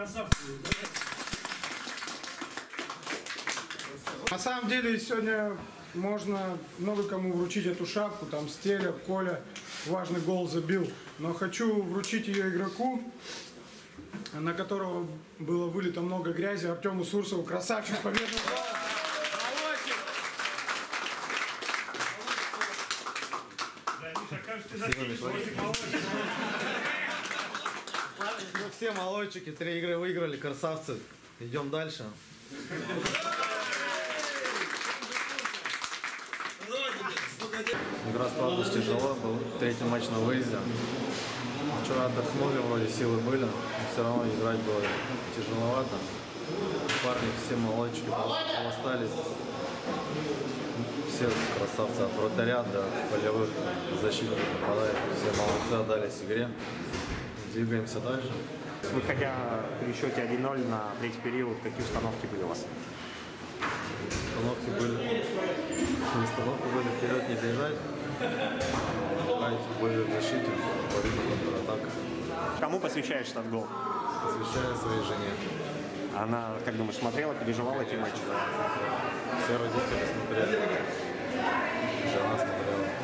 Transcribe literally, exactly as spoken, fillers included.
красавцы. На самом деле сегодня можно много кому вручить эту шапку, там Стеля, Коля важный гол забил, но хочу вручить ее игроку, на которого было вылито много грязи, Артему Сурсову, красавчик с победным голом. Ну, все молодчики, три игры выиграли, красавцы. Идем дальше. Игра складывалась тяжело, был третий матч на выезде. Вчера отдохнули, вроде силы были, но все равно играть было тяжеловато. Парни все молодчики остались. Все красавцы, от вратаря до полевых защитников нападают. Все молодцы, отдались игре. Двигаемся дальше. Выходя при счете один ноль на третий период, какие установки были у вас? Установки были. Установки были вперед не бежать, а более в защите, борьбу контратака. Кому посвящаешь этот гол? Посвящаю своей жене. Она, как думаешь, смотрела, переживала эти матчи? Все родители смотрели. Жена смотрела.